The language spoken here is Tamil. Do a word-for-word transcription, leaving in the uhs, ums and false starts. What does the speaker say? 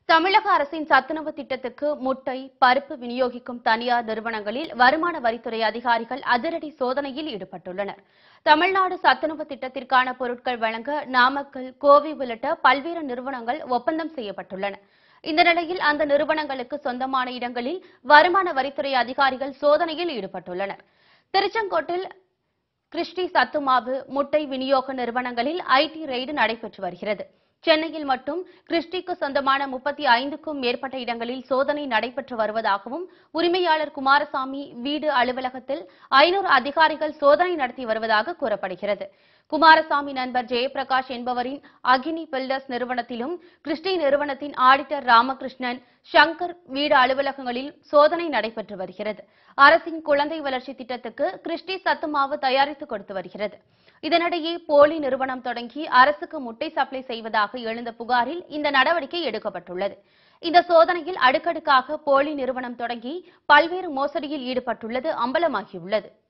தமிழக அரசின் சத்துணவு திட்டத்துக்கு முட்டை, பருப்பு விநியோகிக்கும் தனியார் நிறுவனங்களில் வருமான வரித்துறை அதிகாரிகள் அதிரடி சோதனையில் ஈடுபட்டுள்ளனர். தமிழ்நாடு சத்துணவு திட்டத்திற்கான பொருட்கள் வழங்க நாமக்கல், கோவை உள்ளிட்ட பல்வேறு நிறுவனங்கள் ஒப்பந்தம் செய்யப்பட்டுள்ளன. இந்த நிலையில் அந்த நிறுவனங்களுக்கு சொந்தமான இடங்களில் வருமான வரித்துறை அதிகாரிகள் சோதனையில் ஈடுபட்டுள்ளனர். திருச்செங்கோட்டில் கிறிஸ்டி சத்துமாவு, முட்டை விநியோக நிறுவனங்களில் ஐடி ரெய்டு நடைபெற்று வருகிறது. சென்னையில் மட்டும் கிறிஸ்டிக்கு சொந்தமான முப்பத்தி ஐந்துக்கும் மேற்பட்ட இடங்களில் சோதனை நடைபெற்று வருவதாகவும், உரிமையாளர் குமாரசாமி வீடு அலுவலகத்தில் ஐநூறு அதிகாரிகள் சோதனை நடத்தி வருவதாக கூறப்படுகிறது. குமாரசாமி நண்பர் ஜெயபிரகாஷ் என்பவரின் அகினி பில்டர்ஸ் நிறுவனத்திலும், கிறிஸ்டி நிறுவனத்தின் ஆடிட்டர் ராமகிருஷ்ணன், சங்கர் வீடு அலுவலகங்களில் சோதனை நடைபெற்று வருகிறது. அரசின் குழந்தை வளர்ச்சி திட்டத்துக்கு கிறிஸ்டி சத்துமாவு தயாரித்து கொடுத்து வருகிறது. இதனிடையே போலி நிறுவனம் தொடங்கி அரசுக்கு முட்டை சப்ளை செய்வதாக எழுந்த புகாரில் இந்த நடவடிக்கை எடுக்கப்பட்டுள்ளது. இந்த சோதனையில் அடுக்கடுக்காக போலி நிறுவனம் தொடங்கி பல்வேறு மோசடியில் ஈடுபட்டுள்ளது அம்பலமாகியுள்ளது.